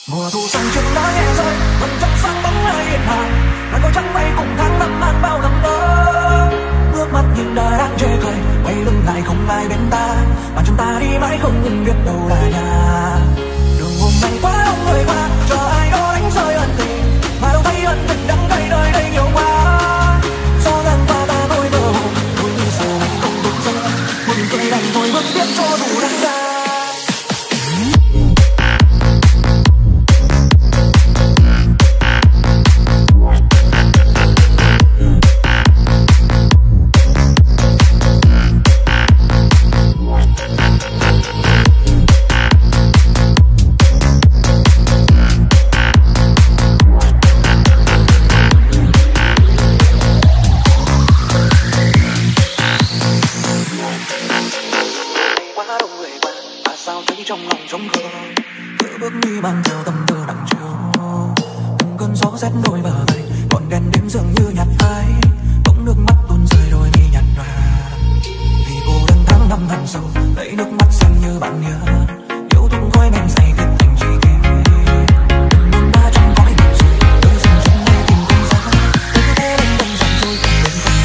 Mùa thu xanh trên lá nhẹ rơi, vầng trăng sáng bóng ai yên hàng. Ngàn côi trắng bay cùng tháng năm mang bao năm đó. Ngước mắt nhìn đời đang chê cười, quay lưng lại không ai bên ta. Bàn chân ta đi mãi không nhưng biết đâu là nhà. Đường hôm nay quá đông người qua, chờ ai đó đánh rơi ân tình. Mà đâu thấy ân tình đắng cay nơi đây nhiều quá. Gió ngang qua ta thôi mơ hồ, thôi như giờ này không được giấc. Buồn cười đành thôi bước tiếp cho dù đắng cay. Trong lòng trống khờ tự bước đi mang theo tâm tư nặng chiều, từng cơn gió rét đôi bờ vai, ngọn đèn đêm dường như nhạt phai, bỗng nước mắt tuôn rơi đôi mi nhạt nhòa. Vì cô đơn tháng năm hằn sâu, lấy nước mắt xem như bạn nhớ, yêu thương khói men say kết thành tri kỷ. Từng buồn ba trong cõi mình rồi, đôi dừng chân đây tìm không ra, tôi cứ thế lên tâm dần trôi cùng bên con.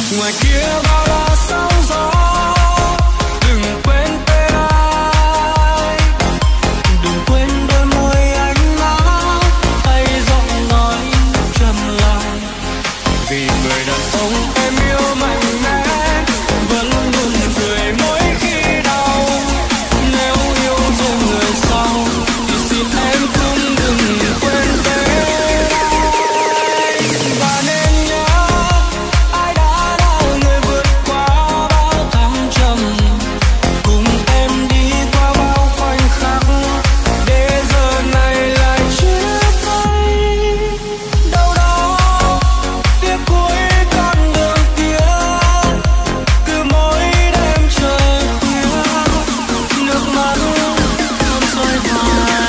ngoài kia bao la sóng gió, đừng quên tên ai, đừng quên đôi môi ánh mắt hay giọng nói trầm lặng. Vì người đàn ông em yêu mạnh mẽ vẫn luôn cười mỗi khi đau. Nếu yêu thêm người sau thì xin em cũng đừng quên tên ai. Và nên nhớ ai đã đau người vượt qua bao thăng trầm, cùng em đi qua bao khoảnh khắc để giờ này lại chia tay. Đâu đó phía cuối con đường kia, cứ mỗi đêm trời khuya, nước mắt luôn rơi hoài.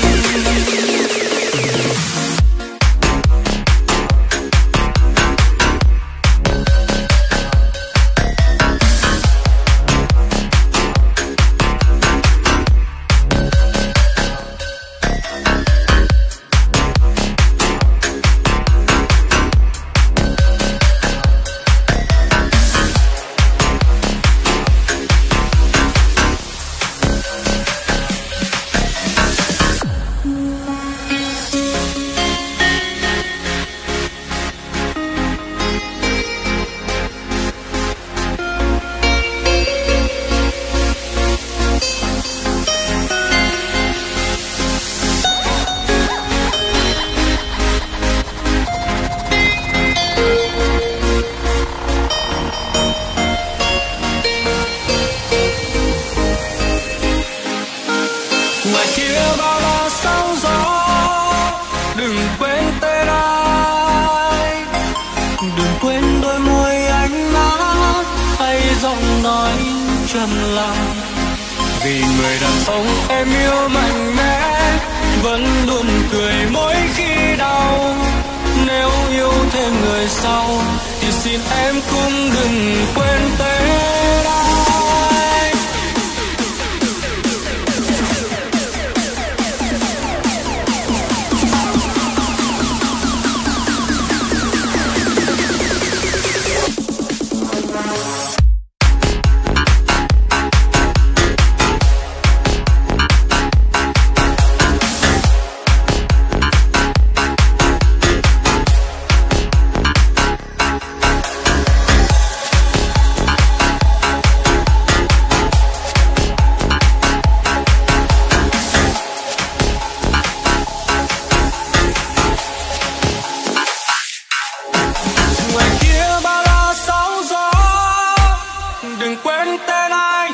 Ngoài kia bao la sóng gió, đừng quên tên ai, đừng quên đôi môi ánh mắt hay giọng nói trầm lặng. Vì người đàn ông em yêu mạnh mẽ vẫn luôn cười mỗi khi đau. Nếu yêu thêm người sau thì xin em cũng đừng quên tên ai. Ngoài kia bao la sóng gió, đừng quên tên ai,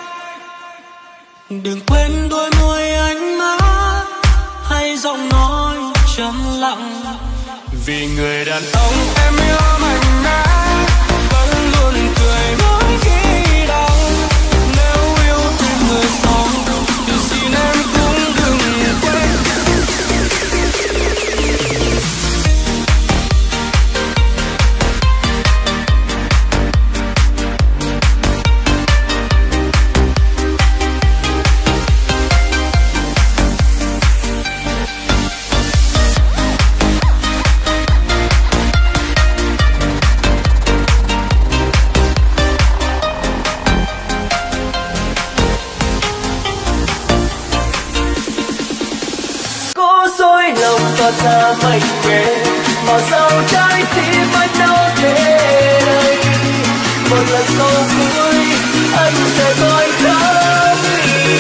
đừng quên đôi môi ánh mắt hay giọng nói trầm lặng. Vì người đàn ông em yêu mạnh mẽ vẫn luôn cười mỗi khi đau. Nếu yêu thêm người sau thì xin em cũng đừng quên. lòng tỏa ra mạnh mẽ mà sao trái tim vẫn đau thế đây. Một lần sau cuối anh sẽ tôi khóc vì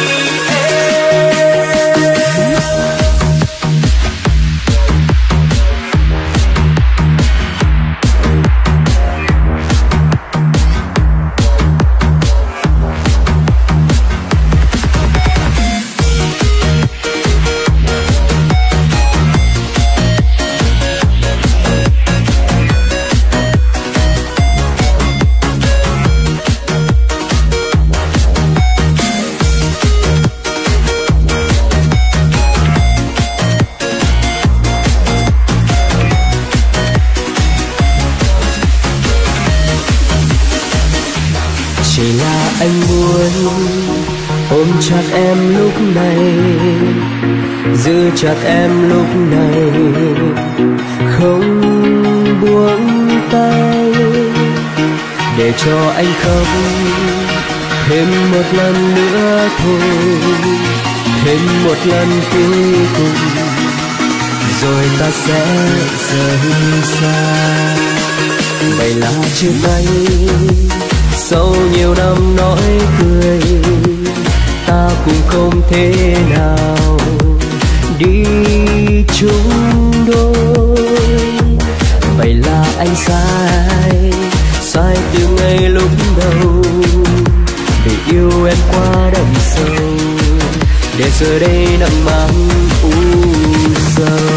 chỉ là anh muốn ôm chặt em lúc này, giữ chặt em lúc này, không buông tay. để cho anh khóc thêm một lần nữa thôi, thêm một lần cuối cùng, rồi ta sẽ rời xa. Vậy là chia tay sau nhiều năm nói cười, ta cũng không thể nào đi chung đôi. Vậy là anh sai, sai từ ngay lúc đầu, để yêu em quá đậm sâu, để giờ đây nặng mang u sầu.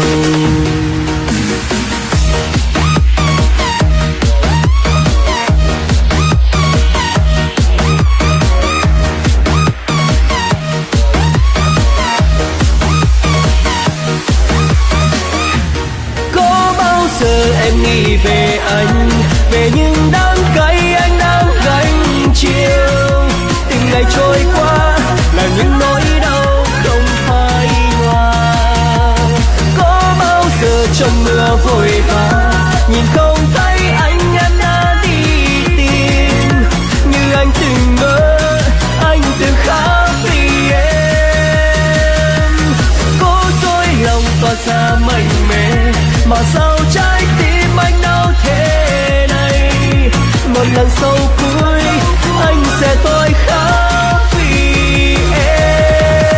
Em nghĩ về anh, về những đắng cay anh đang gánh chịu. Từng ngày trôi qua là những nỗi đau không phai nhòa. Có bao giờ trong mưa vội vã nhìn không thấy anh em đã đi tìm, như anh từng mơ, anh từng khóc vì em. Cố dối lòng tỏa ra mạnh mẽ, mà sao trái tim anh đau thế này. Một lần sau cuối anh sẽ tôi khóc vì em.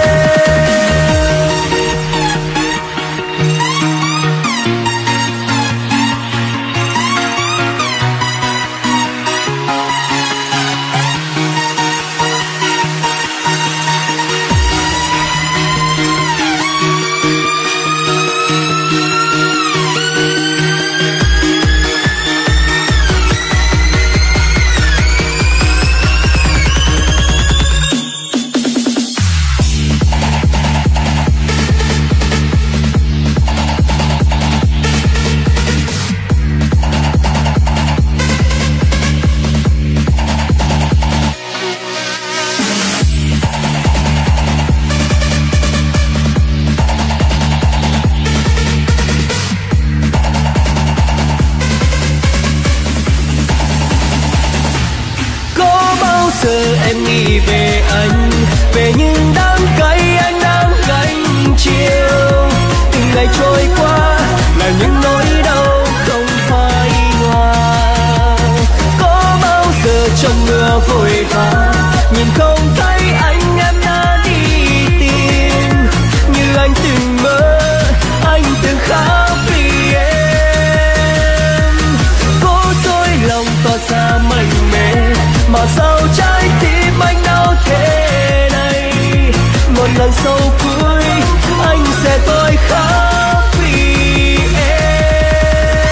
Giờ em nghĩ về anh, về những đắng cay anh đang gánh chịu. Từng ngày trôi qua là những nỗi đau không phai nhòa. Có bao giờ trong mưa vội vã nhìn không thấy anh em đã đi tìm, như anh từng mơ, anh từng khóc vì em. Cố dối lòng tỏ ra mạnh mẽ, mà sao trái tim anh đau thế này. Một lần sau cuối anh sẽ tôi khóc vì em.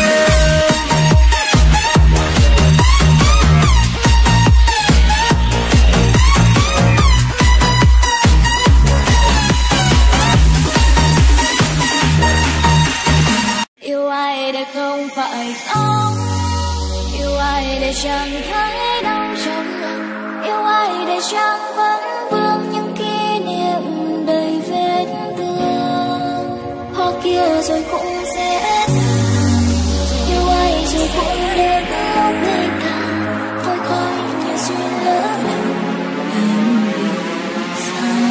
Yêu ai để không phải khóc, yêu ai để chẳng thấy đau trong lòng, yêu ai để chẳng vẫn vương những kỷ niệm đầy vết thương. Hoa kia rồi cũng sẽ tàn, yêu ai rồi cũng đến lúc ly tàn. Thôi coi như duyên lỡ lầm, em vì sao.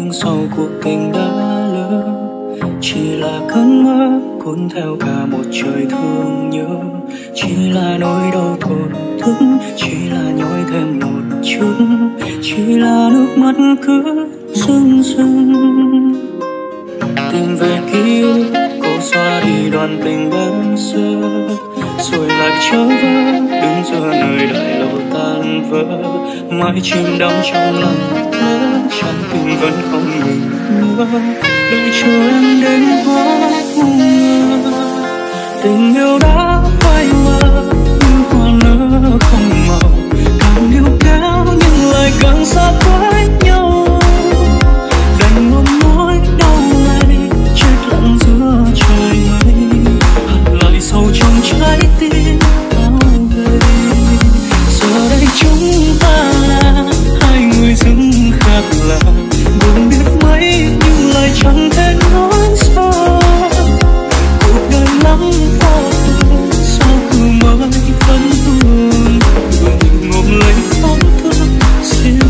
đằng sau cuộc tình đã lỡ, chỉ là cơn mơ cuốn theo cả một trời thương nhớ, chỉ là nỗi đau tổn thương, chỉ là nhói thêm một chút, chỉ là nước mắt cứ rưng rưng. Tìm về ký ức cô xóa đi đoạn tình đơn sơ, rồi lại trở về đứng giữa nơi đại lâu tan vỡ, mãi chìm đắm trong lòng nhớ, trong tim vẫn không ngừng nhớ, đợi chờ em đến hóa mơ. Tình yêu đã phai mờ như hoa nở không màu, càng níu kéo nhưng lại càng xa với nhau, đành ôm nỗi đau này chết lặng giữa trời mây, hằn lại sâu trong trái tim cao gầy. Giờ đây chúng ta là hai người dưng khác lạ, buồn biết mấy nhưng lại chẳng thể nói sao. Cuộc đời lắm khó thương, sao cứ mãi vẫn thương, người ngộm lấy khóc thương riêng.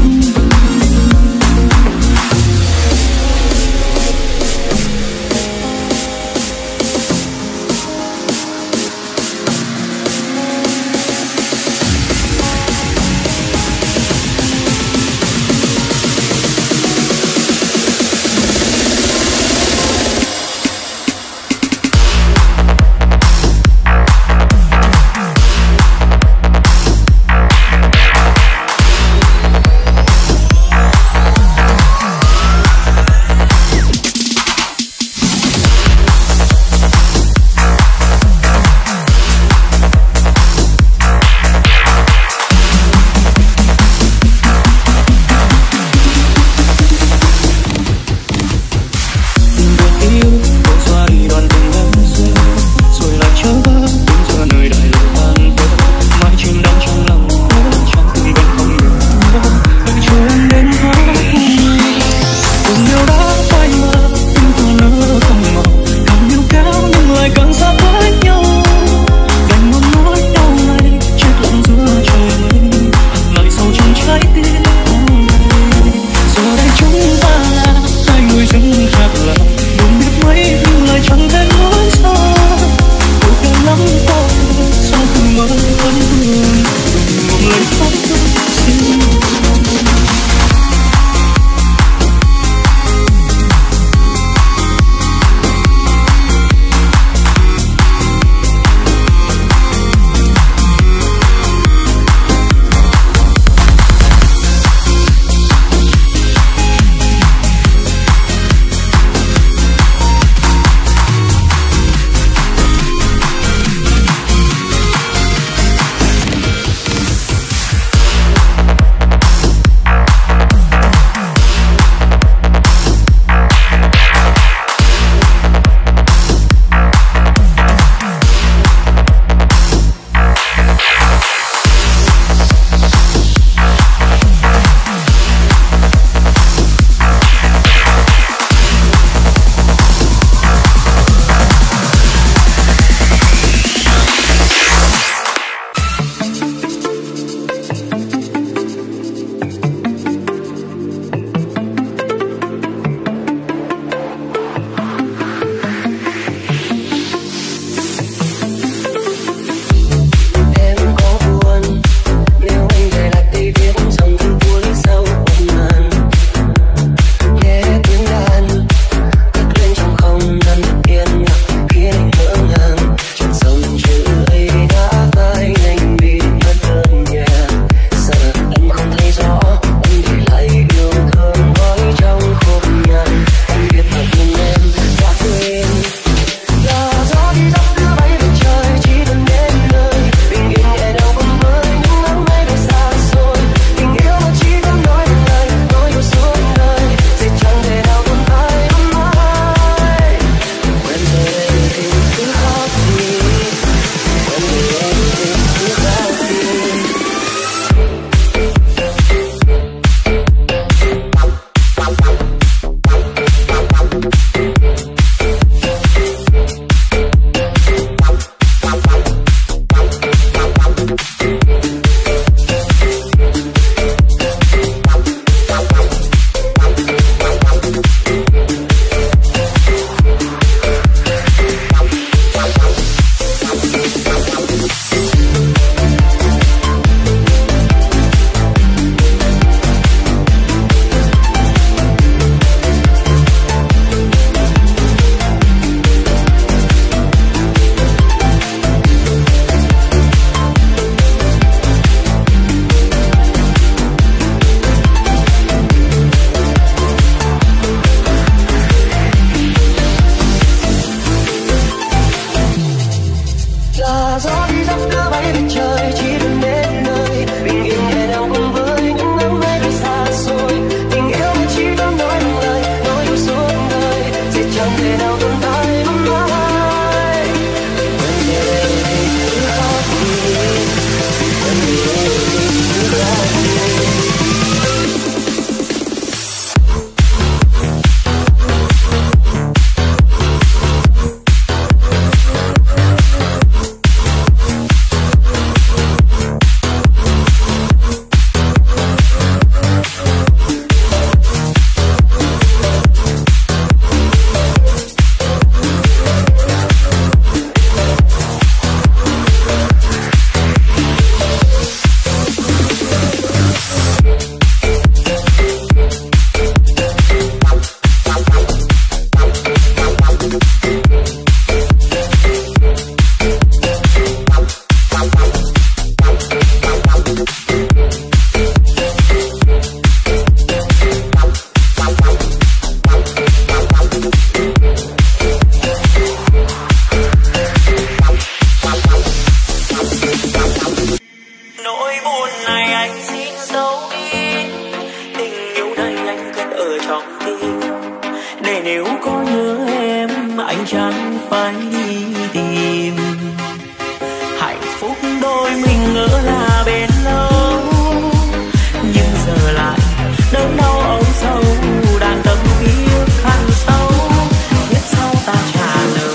để nếu có nhớ em anh chẳng phải đi tìm. Hạnh phúc đôi mình ngỡ là bền lâu, nhưng giờ lại đớn đau âu sâu đang tâm kiếp khăn sâu. Biết sau ta trả lời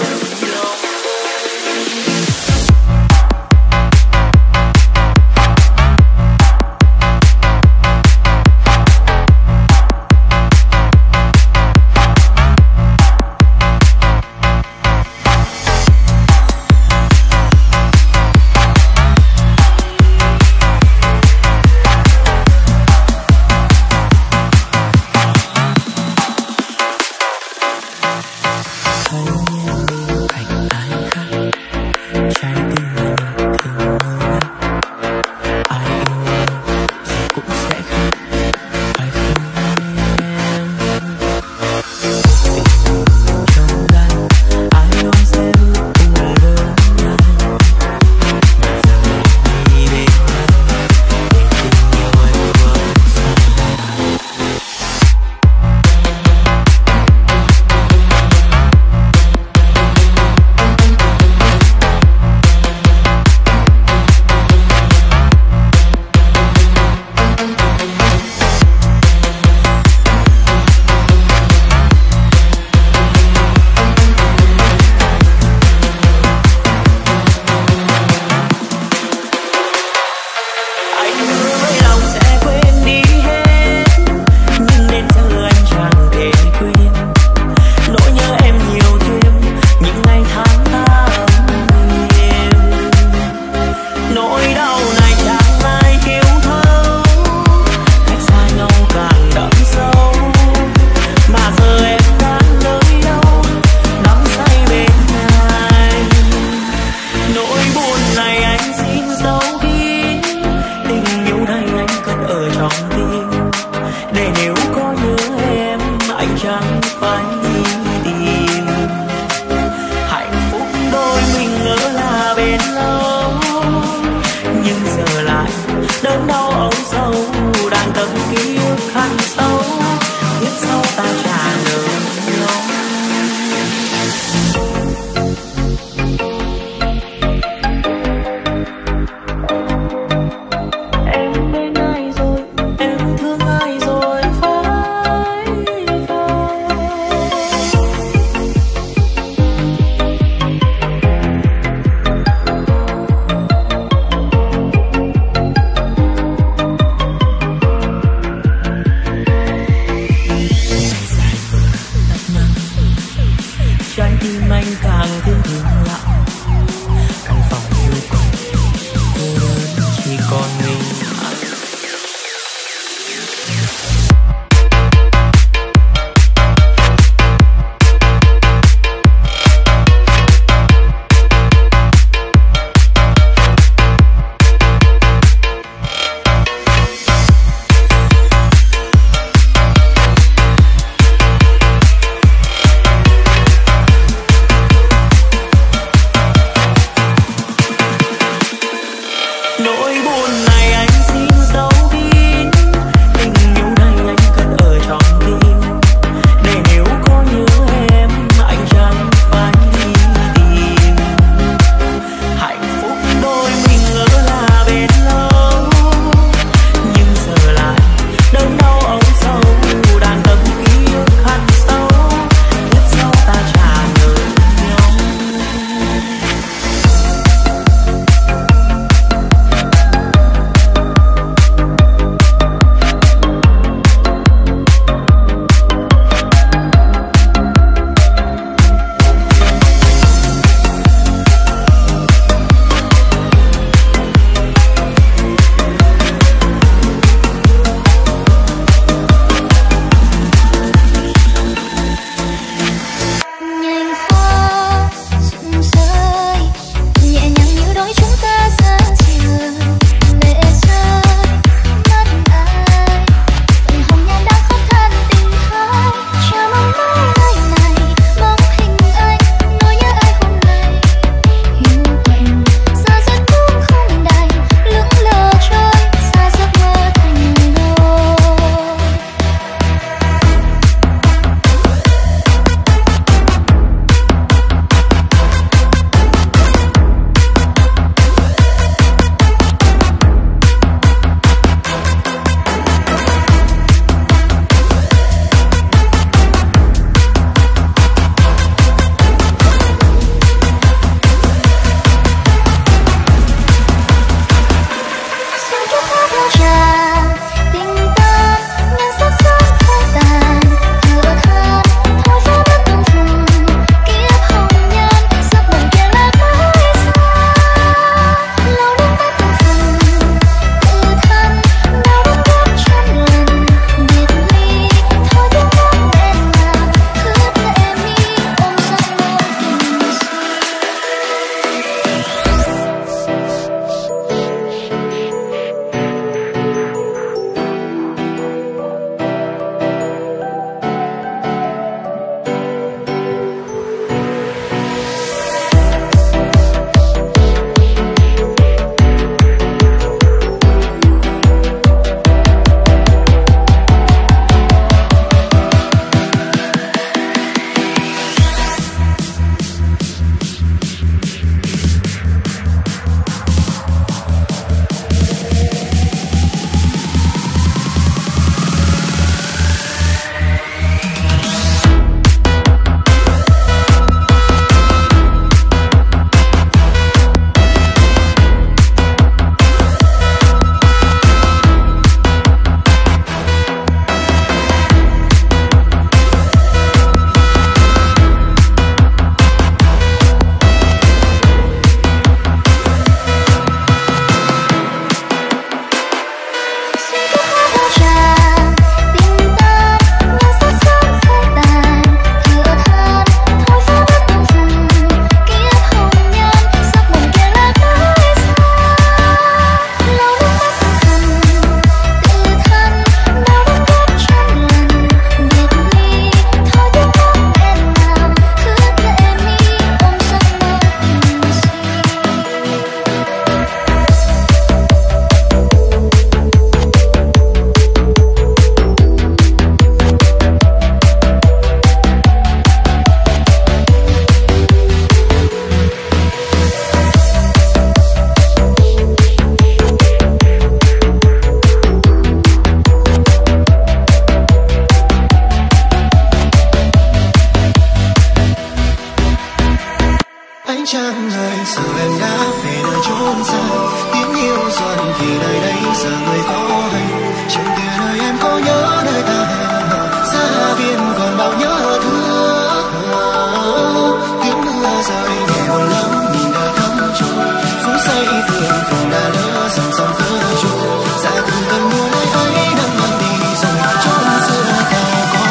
Ánh trăng ơi giờ em đã về nơi chốn xa, tiếng yêu xuân vì nơi đây giờ người có hay. Trong kia nơi em có nhớ nơi ta hẹn hò, xa biên còn bao nhớ thương. Tiếng mưa rơi nhẹ một lắm nhìn đã thấm trôi, phút giây phượng phượng đã lỡ dòng dòng thơ trôi. Dạ từng cơn mưa nơi ấy đang mang đi rồi, chốn xưa ta có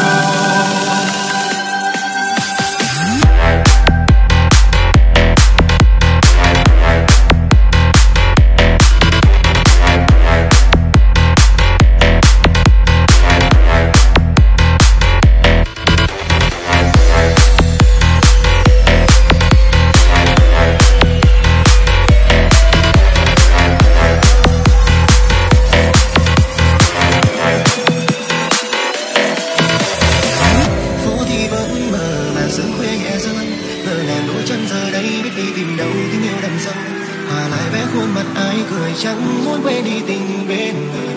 chẳng muốn quên đi tình bên người.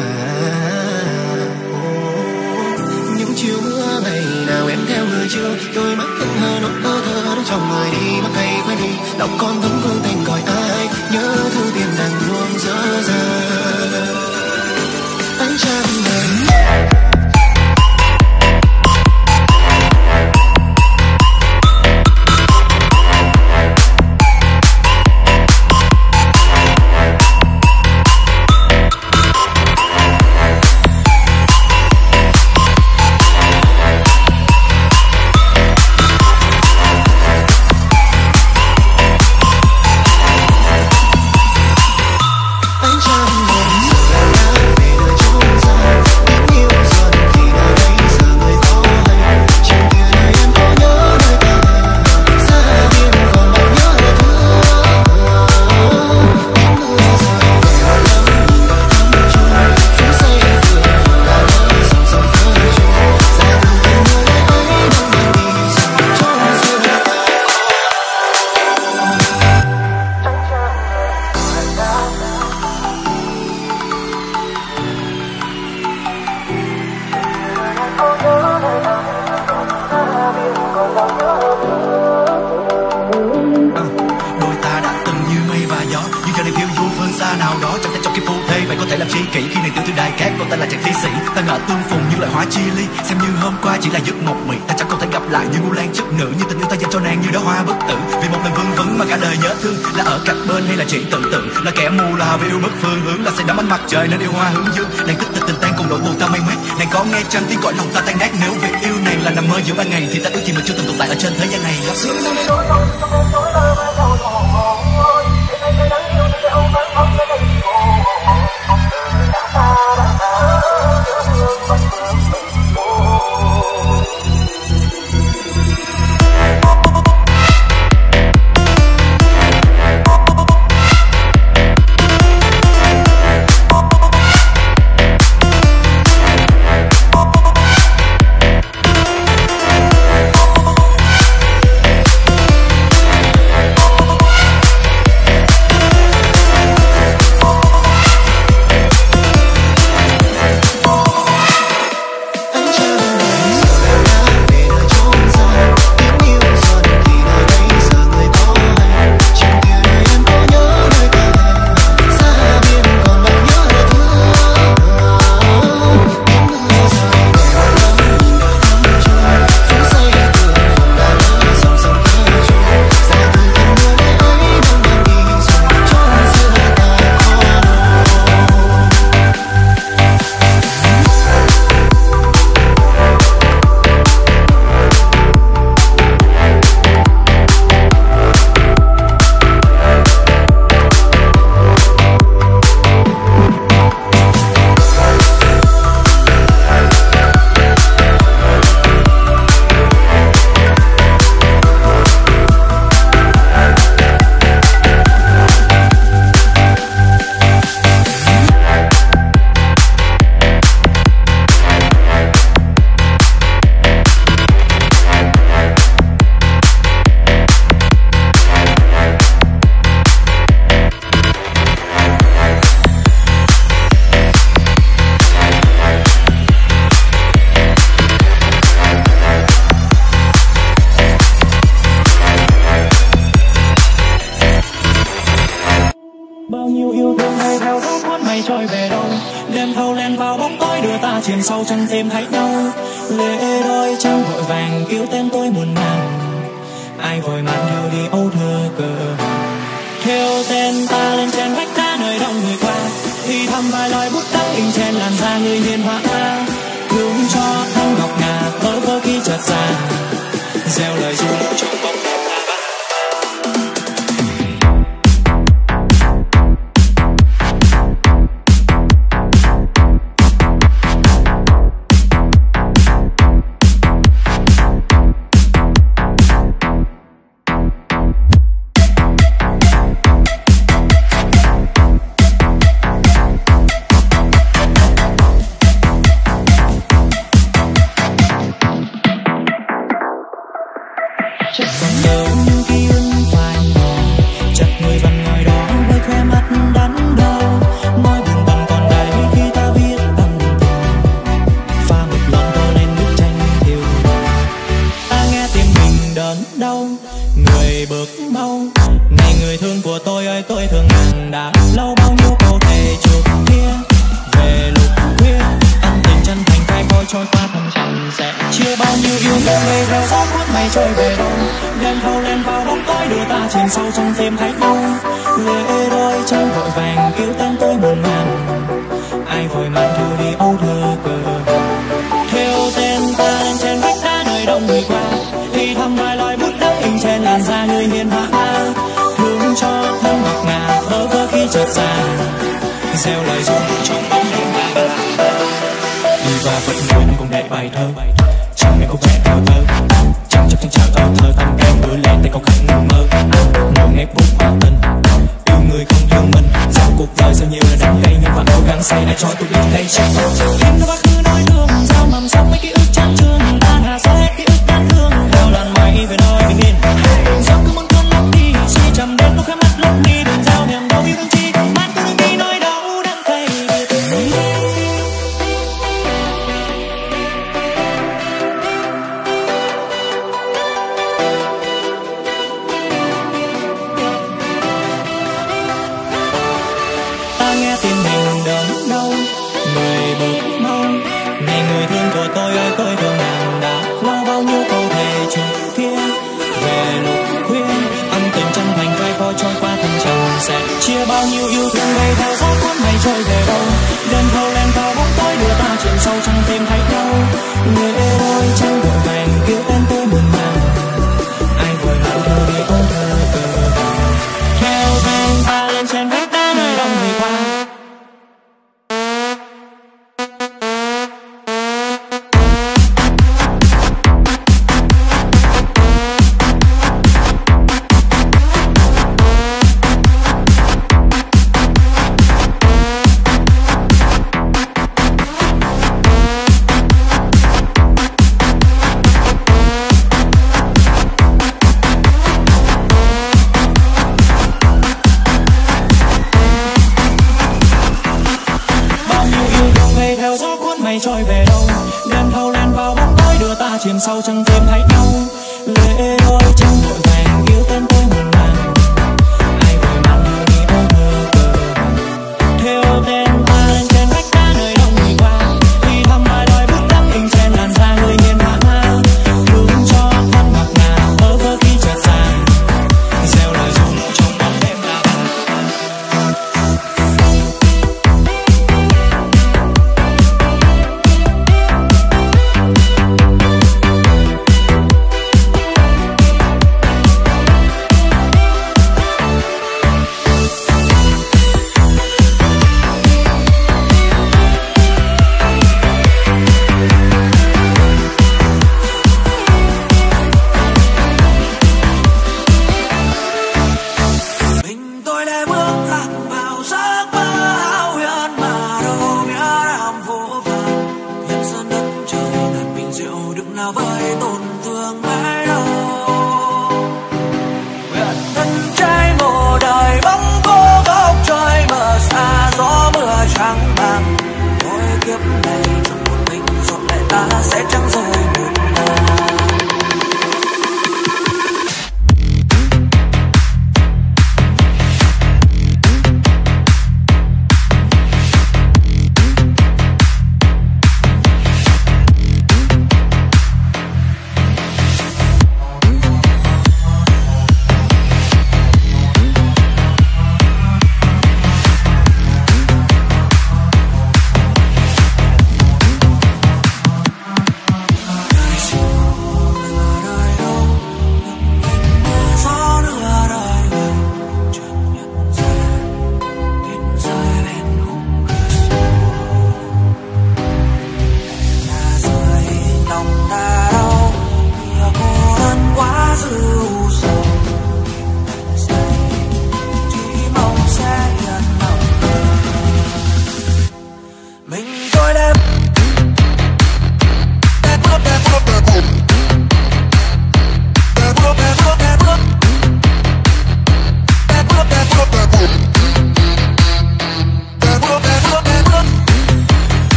Những chiều mưa ngày nào em theo người chưa, đôi mắt hững hờ nỗi thơ thơ trong người đi mà cay quay đi. Lòng con vẫn vương tình gọi ai, nhớ thương tiền đành luôn dở dang. Ánh trăng này mặt trời nên yêu hoa hướng dương, nàng tích tình tình tan cùng nỗi buồn ta may mát. Nàng có nghe chăng tiếng gọi lòng ta tan nát, nếu việc yêu nàng là nằm mơ giữa ban ngày thì ta ước gì mình chưa từng tồn tại ở trên thế gian này. chìm sâu chẳng tìm thấy đâu. Lệ đôi trăng vội vàng kêu tên tôi muộn màng, ai vội mang theo đi âu thơ cờ. Theo tên ta lên trên vách đá nơi đông người qua, thì thầm vài lời bút đắng in trên làn da người hiền hòa. Hướng cho thăng ngọc ngà bơ vơ khi chợt già, gieo lời ru trong bóng đêm ta bắt.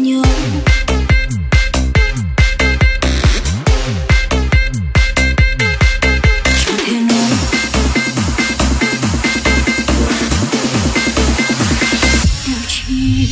nhau. Chẳng thể nói điều chi.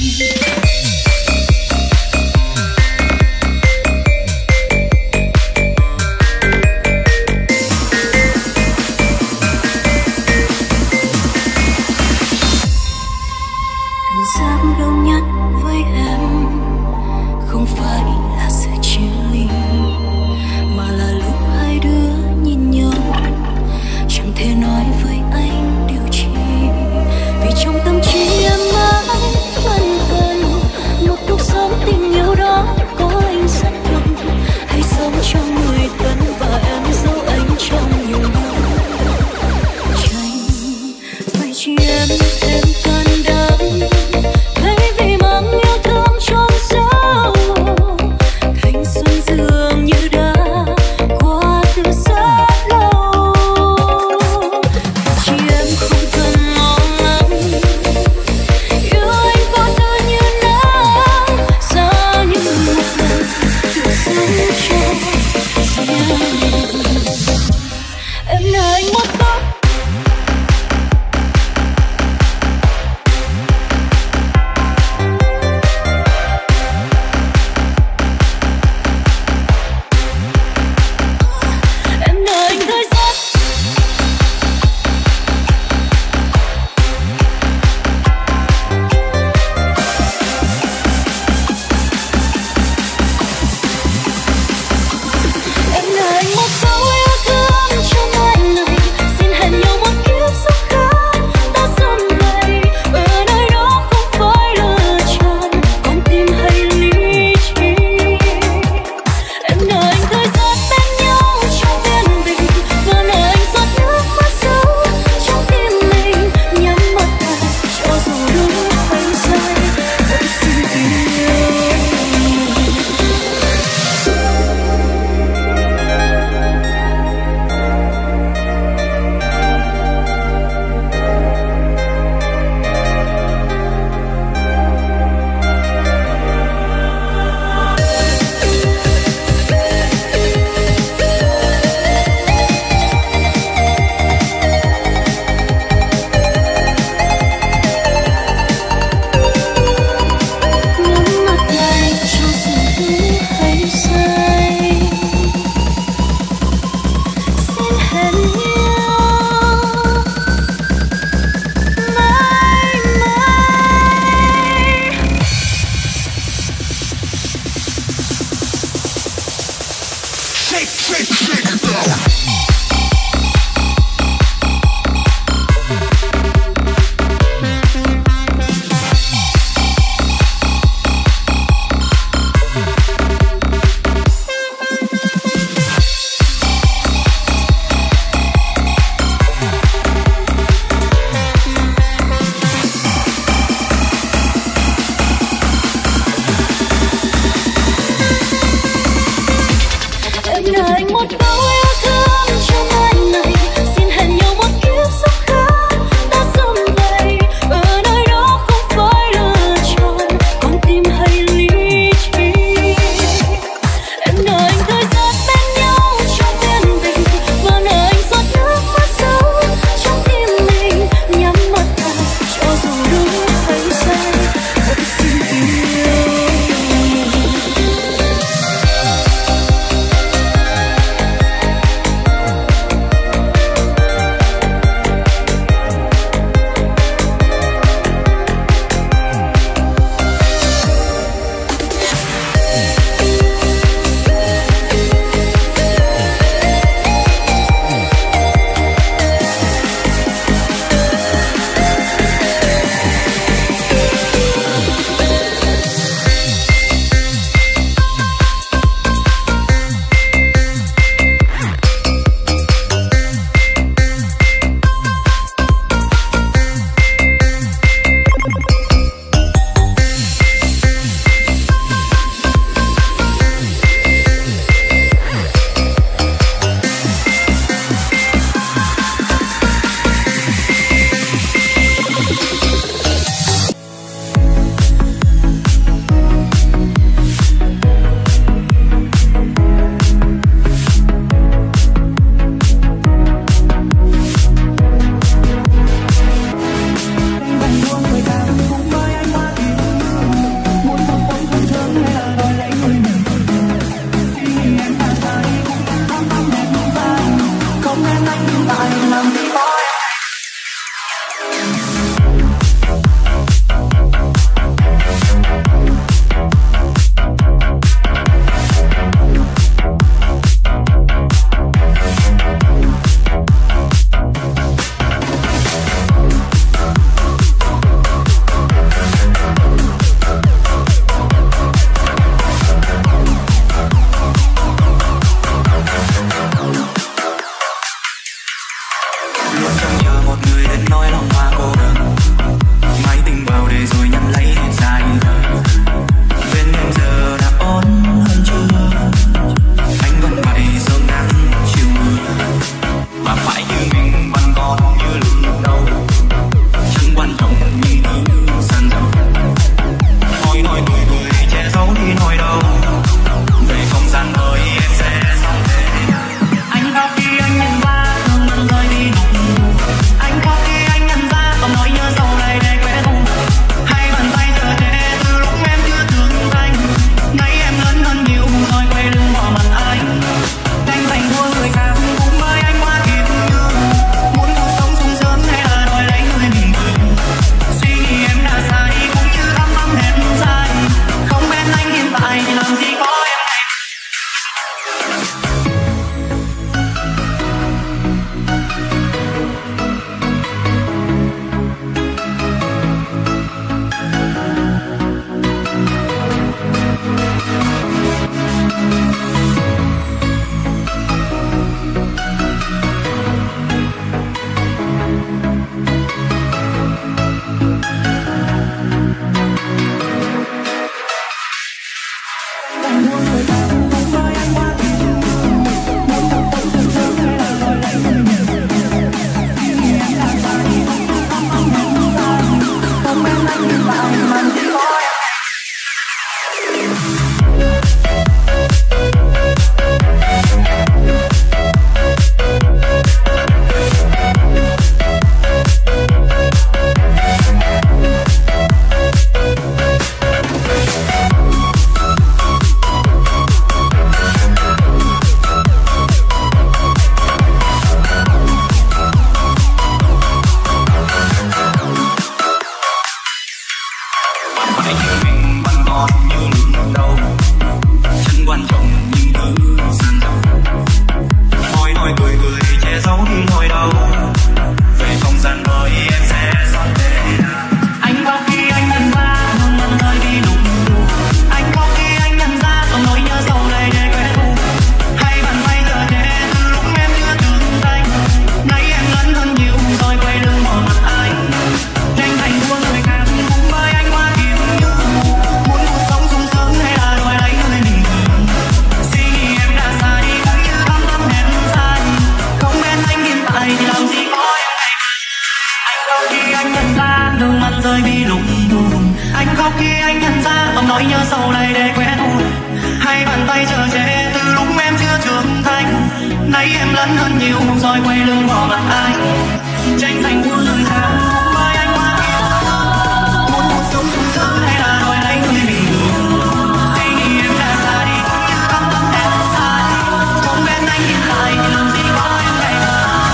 sau này để quen hồn. Hai bàn tay chờ che từ lúc em chưa trưởng thành. Nay em lớn hơn nhiều rồi quay lưng bỏ mặt anh. Tranh giành muôn lời thề mai anh hoa kia. Muốn cuộc sống sung sướng hay là đòi lấy người mình thương. Suy nghĩ em đã xa đi cũng như căm căm em sai. Không bên anh hiện tại thì làm gì có em ngày mai.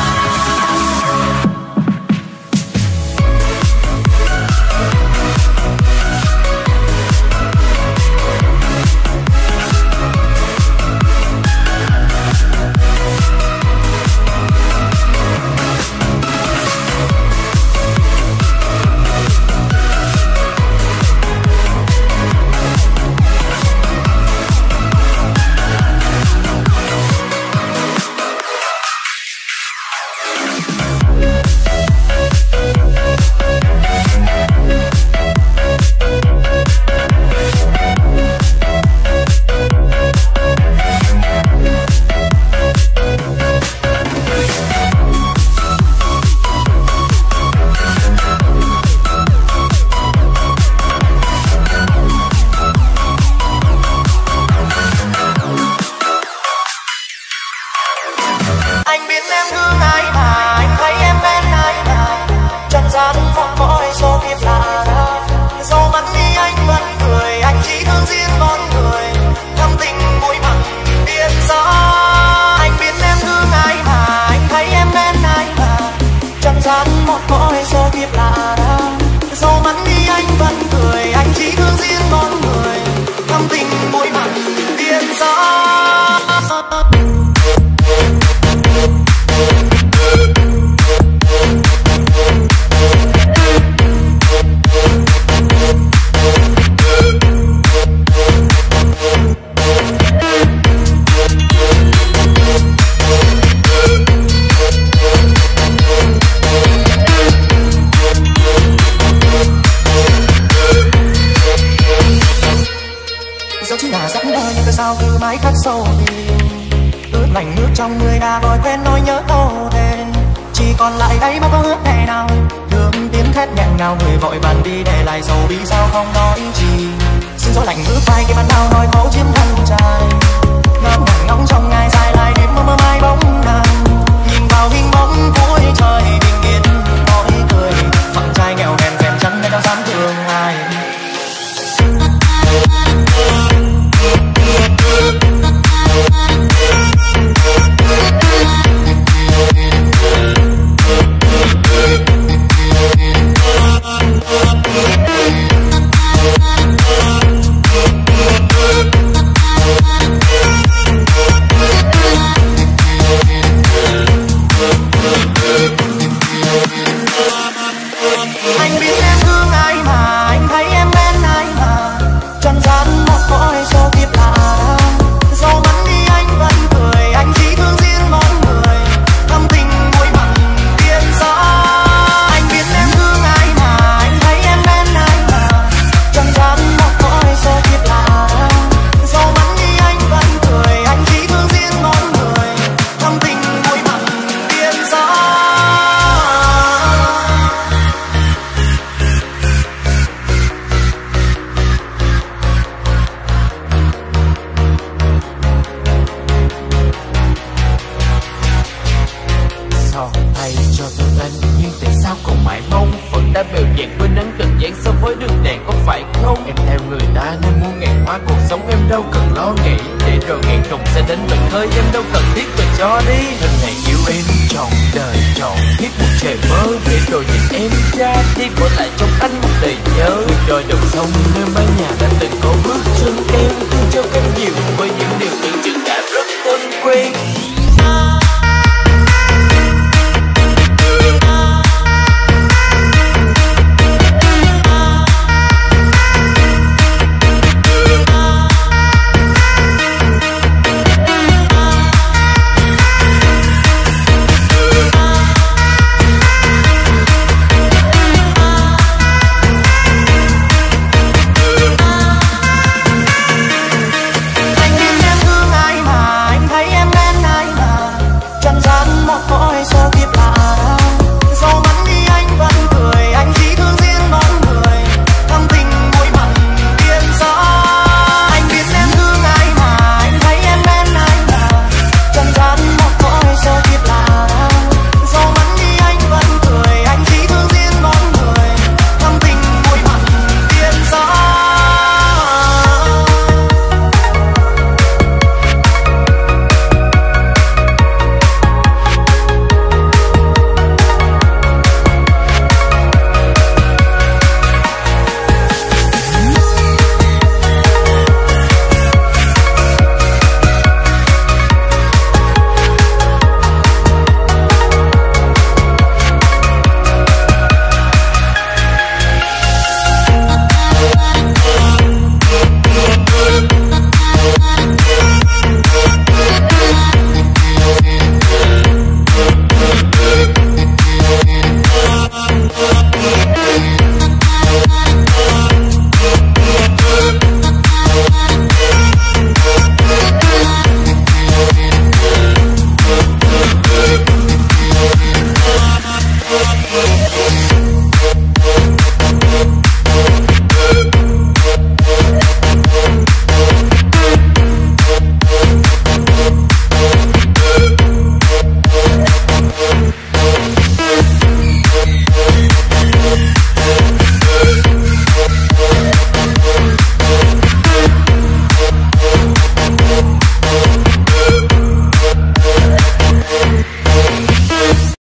Anh biết em thương ai mà anh thấy em bên ai mà trần gian vòng mỗi số kiếp lạ ra. Dẫu mất đi anh vẫn cười, anh chỉ thương riêng con người thâm tình mũi mặn biết rõ. Anh biết em thương ai mà anh thấy em bên ai mà trần gian một mỗi số kiếp lạ ra. Dẫu mất đi anh vẫn cười, anh chỉ thương riêng con người thâm tình mũi mặn biết rõ. Dẫu chỉ là giấc mơ nhưng tại sao cứ mãi khắc sâu tim. Ướt lạnh nước trong người đã gọi quen nỗi nhớ thô tên. Chỉ còn lại đây mà có ước ngày nào thương tiếng thét nghẹn ngào người vội vàng đi để lại sầu bi sao không nói gì. Sương gió lạnh ướt vai cái bàn đau nói khổ chiếm thân trai. Ngóng ngẩn ngóng trong ngày dài lại đêm mơ mơ mai bóng nàng. Nhìn vào hình bóng cuối trời bình yên nói cười. Phận trai nghèo hèn rèn chân nên đâu dám thương ai. Anh biết em thương ai mà anh thấy em bên ai mà trần gian một cõi số kiếp lạ ra. Dẫu mất đi anh vẫn cười, anh chỉ thương riêng một người thâm tình mũi mặn biết rõ. Anh biết em thương ai mà anh thấy em bên ai mà trần gian một cõi số kiếp lạ ra. Dẫu mất đi anh vẫn cười, anh chỉ thương riêng một người thâm tình mũi mặn biết rõ. Sao thay cho tôi anh nhưng tại sao còn mãi mong phận đã bèo dạt quên nắng từng dáng so với đường đèn có phải không? Em theo người ta nên muôn ngàn hoa cuộc sống em đâu cần lo nghĩ để rồi ngàn trùng sẽ đến lần khơi em đâu cần thiết phải cho đi. Lần này yêu em trọn đời trọn kiếp một trời mơ để rồi nhìn em ra đi bỏ lại trong anh một đời nhớ. Rồi đầu sông nơi mái nhà đã từng có bước chân